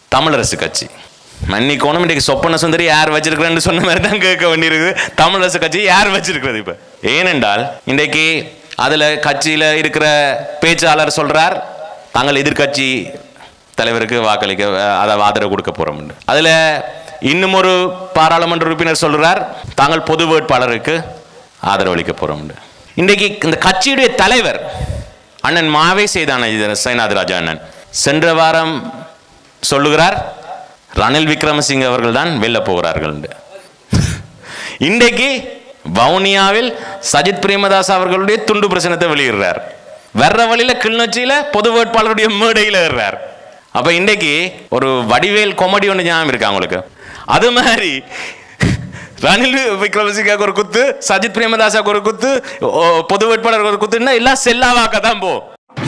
தமிழரசு கட்சி. மன்னிக்கோணும், இன்றைக்கு சொப்பன சுந்தரி யார் வச்சிருக்கிறேன்னு சொன்ன மாதிரி தான் கேட்க வேண்டியிருக்கு. தமிழரசு கட்சி யார் வச்சிருக்கிறது இப்போ? ஏனென்றால் இன்றைக்கு அதில் கட்சியில் இருக்கிற பேச்சாளர் சொல்கிறார் தாங்கள் எதிர்கட்சி தலைவருக்கு வாக்களிக்க ஆதரவு கொடுக்க போகிறோம். அதில் இன்னும் ஒரு பாராளுமன்ற உறுப்பினர் சொல்கிறார் தாங்கள் பொது வேட்பாளருக்கு ஆதரவு அளிக்க போகிறோம். இன்றைக்கு இந்த கட்சியுடைய தலைவர் அண்ணன் மாவை சேனாதிராஜா அண்ணன் சென்ற வாரம் சொல்லுகிறார் ரணில் விக்ரமசிங்க அவர்கள் தான் வெல்ல போகிறார்கள். இன்றைக்கு வவுனியாவில் சஜித் பிரேமதாஸ் அவர்களுடைய துண்டு பிரச்சனத்தை வெளியிடுறார். வர்ற வழியில கிளிநொச்சியில பொது வேட்பாளருடைய மேடையில் ஏறுறார். அப்ப இன்றைக்கு ஒரு வடிவேல் காமெடி ஒன்று ஞாபகம் இருக்கா உங்களுக்கு? அது மாதிரி ரணில் விக்ரமசிங்க ஒரு குத்து, சஜித் பிரேமதாஸாக்கு ஒரு குத்து, பொது வேட்பாளருக்கு ஒரு குத்துன்னா எல்லாம் செல்லாவாக்க தான் போ.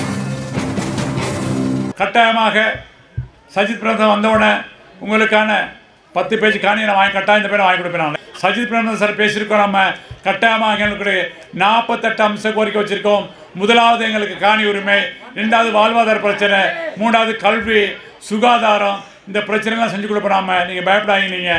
கட்டாயமாக சஜித் பிரேமதாஸ் வந்தவுடனே உங்களுக்கான 10 பேஜ் காணி நான் வாங்கி கட்டாயம் இந்த பேரை வாங்கி கொடுப்பேன். சஜித் பிரேமதாஸ் சார் பேசியிருக்கோம். நம்ம கட்டாயமாக எங்களுக்கு 48 அம்ச கோரிக்கை வச்சிருக்கோம். முதலாவது எங்களுக்கு காணி உரிமை, 2வது வாழ்வாதார பிரச்சனை, 3வது கல்வி, சுகாதாரம், இந்த பிரச்சனைலாம் செஞ்சு கொடுப்போம். நாம நீங்க பயப்படாதீங்க. நீங்க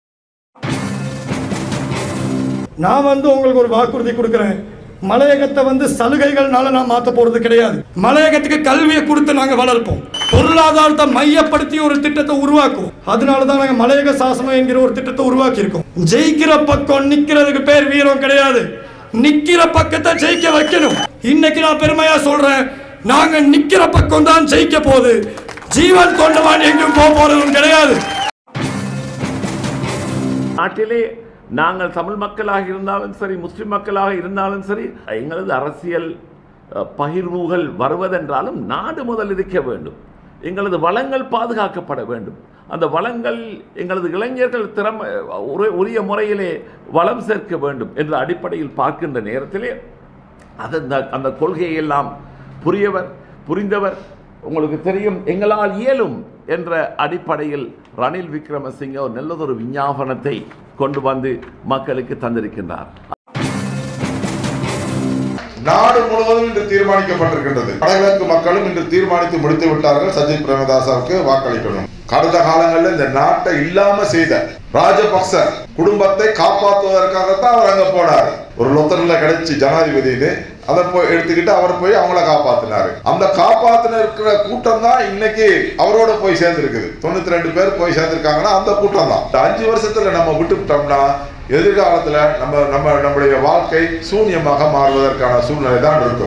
நான் உங்களுக்கு ஒரு வாக்குறுதி கொடுக்குறேன். மலையகத்தை சலுகைகள்னால நான் மாற்ற போறது கிடையாது. மலையகத்துக்கு கல்வியை கொடுத்து நாங்க வளர்ப்போம். பொருளாதாரத்தை மையப்படுத்தி ஒரு திட்டத்தை உருவாக்குவோம். அதனாலதான் நாங்க மலையக சாசனம் என்கிற ஒரு திட்டத்தை உருவாக்கி இருக்கோம். ஜெயிக்கிற பக்கம் நிக்கிறதுக்கு பேர் வீரம் கிடையாது, நிக்கிற பக்கத்தை ஜெயிக்க வைக்கணும். இன்னைக்கு நான் பெருமையா சொல்றேன், நாங்க நிக்கிற பக்கம் தான் ஜெயிக்க போகுது. ஜீவன் கொண்டவான் எங்கும் போறதும் கிடையாது. நாட்டிலே நாங்கள் தமிழ் மக்களாக இருந்தாலும் சரி, முஸ்லிம் மக்களாக இருந்தாலும் சரி, எங்களது அரசியல் பகிர்வுகள் வருவதென்றாலும் நாடு முதல் இருக்க வேண்டும். எங்களது வளங்கள் பாதுகாக்கப்பட வேண்டும். அந்த வளங்கள் எங்களது இளைஞர்கள் உரிய முறையிலே வளம் சேர்க்க வேண்டும் என்ற அடிப்படையில் பார்க்கின்ற நேரத்திலே அந்த கொள்கையெல்லாம் புரிந்தவர் உங்களுக்கு தெரியும். எங்களால் இயலும் என்ற அடிப்படையில் ரணில் விக்ரமசிங்க ஒரு நல்லதொரு விஞ்ஞாபனத்தை கொண்டு வந்து மக்களுக்கு தந்திருக்கின்றார். நாடு முழுவதும் இன்று தீர்மானிக்கப்பட்டிருக்கின்றது. வடகிழக்கு மக்களும் இன்று தீர்மானித்து முடித்து விட்டார்கள், சஜித் பிரேமதாசாவுக்கு வாக்களிக்கணும். கடந்த காலங்களில் இந்த நாட்டை இல்லாம செய்த ராஜபக்ச குடும்பத்தை காப்பாற்றுவதற்காகத்தான் அவர் அங்க போனார். ஒரு லொத்தர்ல கிடைச்சி ஜனாதிபதினு அதை போய் எடுத்துக்கிட்டு அவர் போய் அவங்கள காப்பாத்தினாரு. அந்த காப்பாத்தின இருக்கிற கூட்டம் தான் இன்னைக்கு அவரோட போய் சேர்ந்திருக்குது. 92 பேர் போய் சேர்ந்திருக்காங்கன்னா அந்த கூட்டம் தான். 5 வருஷத்துல நம்ம விட்டுவிட்டோம்னா எதிர்காலத்துல நம்முடைய வாழ்க்கை சூன்யமாக மாறுவதற்கான சூழ்நிலை தான் இருக்கும்.